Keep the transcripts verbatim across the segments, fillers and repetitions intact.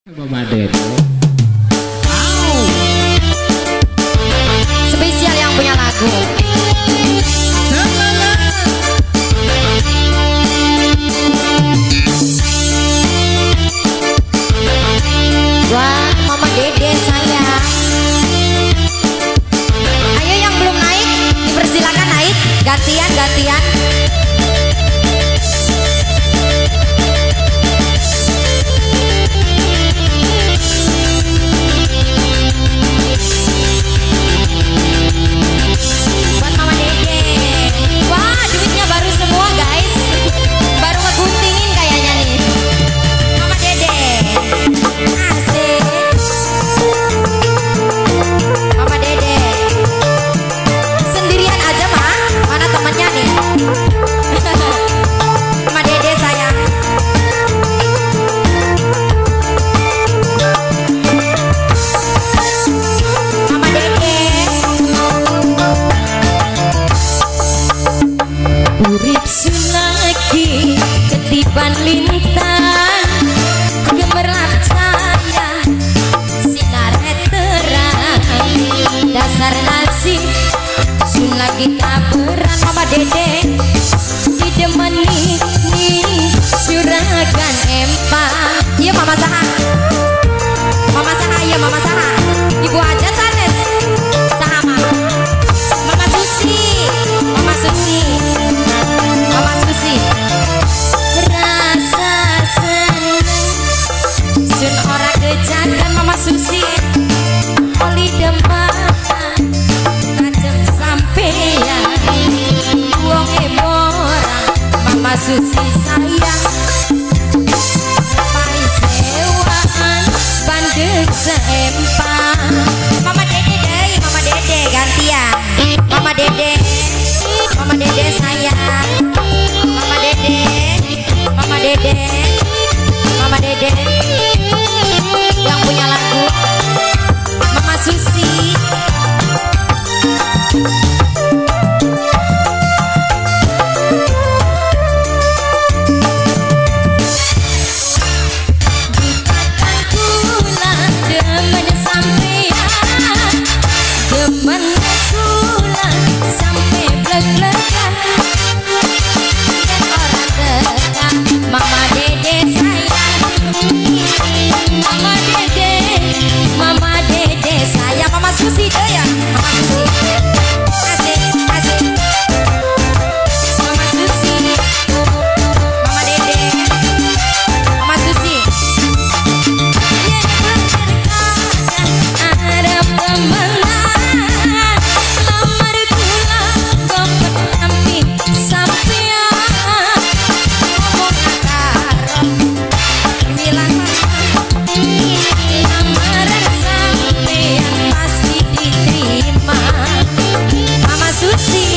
Mama Dede. Spesial yang punya lagu. Wah, Mama Dede sayang. Ayo yang belum naik, dipersilakan naik. Gantian, gantian. Ketiban lintang gemerlap cahaya sinar terang dasar nasib sun lagi kaberan Mama Dede didemeni nih juragan empang. Iya Mama Saha, Mama Saha, iya Mama Saha, Ibu aja Sanes Saha Mama, Mama Susi, Mama Susi, Mama Susi. Sun ora kejagan Mama Susi oli demak kajem sampeyan wong eboran Mama Susi sayang pai sewaan bandeg seempang. Mama Dede deh, Mama Dede gantian. Mama Dede, Mama Dede sayang. Mama Dede, Mama Dede, Mama Dede yang punya lagu Mama Susi. Dikatakan pulang demen sampean, demen pulang sampai blek-blekan dan orang dekat Mama Dede sayang. Mama Dede, Mama Dede sayang. Mama Susi deh ya, Mama Susi. Asik, asik. Mama Susi, Mama Dede, Mama Susi. Ada pemenang, nomor kula dompet nampi sampean. Ngomong akar, bilang lamaran sampean pasti diterima. Mama Susi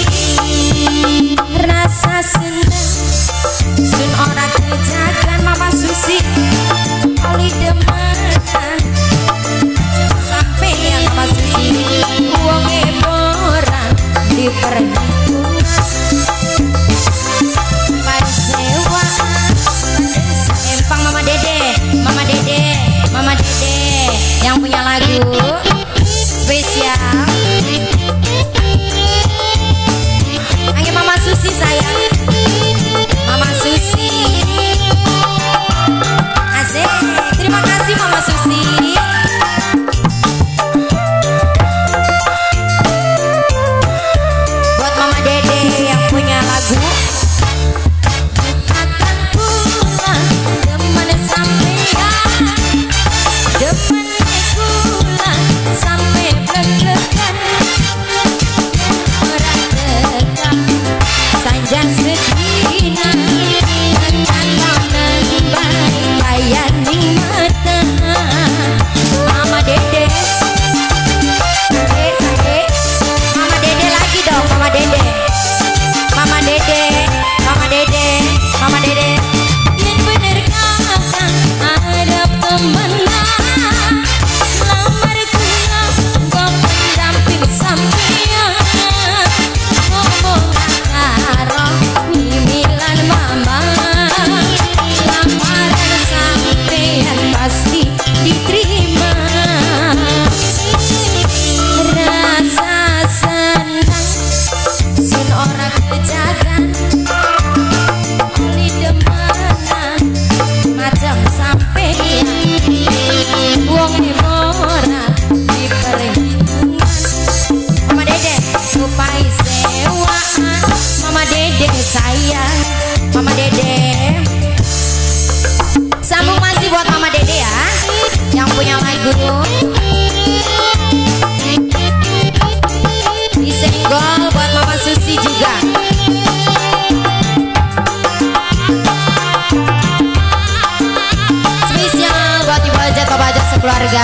rasa senang sun ora kejagan Mama Susi oli demenan sampean Mama Susi wong eboran di perhitungan parsewaan empang. Mama Dede, Mama Dede, Mama Dede yang punya lagu spesial. Angin Mama Susi sayang. Mama Susi asik. Terima kasih Mama Susi. Buat Mama Dede yang punya lagu akan pulang demen sampean, demen pulang sampai blek-blekan orang dekat sanjan sedina tekan lonen baik kaya ning mata keluarga.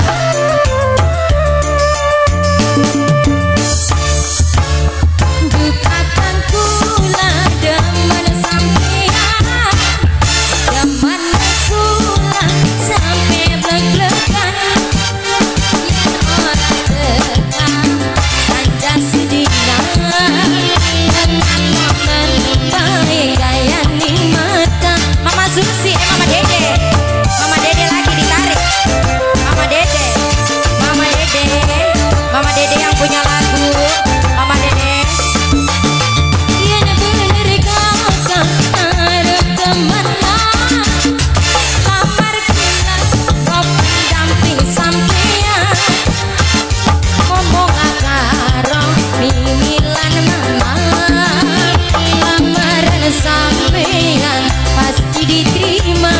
Dukatan kula demen sampean, demen kula sampe blek-blekan. Yen ora tekan sanjang sedina, tenang momen bae gaya ning mata. Mama Susi, eh Mama Dede, Mama Dede lagi ditarik. Mama Dede, Mama Dede, Mama Dede yang punya lagu. Mama Dede. Yen bener kakak arep temenan, lamar kula kok pendamping sampean. Ngomong karo mimilan mama, lamaran sampean pasti diterima.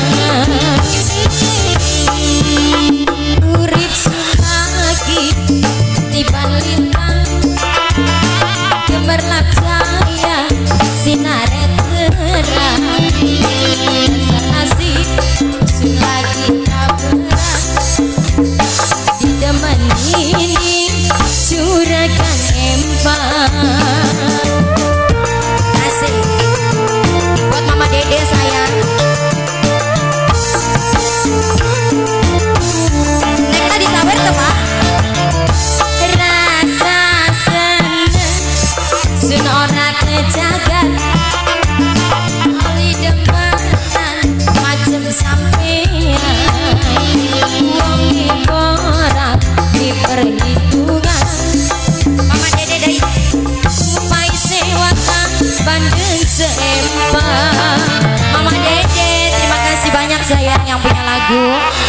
Urip lagi tiban lintang, gemerlap cahaya sinar terang. Nasib sulagi taberat, didemeni curakan empang. Asik buat Mama Dede sayang. Nek tadi sawer tuh Pak. Rasa seneng sun ora kejagat, oli demenan macem sampean. Wong ora diperhitungan. Mama Dede dari Umay Sewata Bandung seempang. Mama Dede terima kasih banyak sayang yang punya lagu.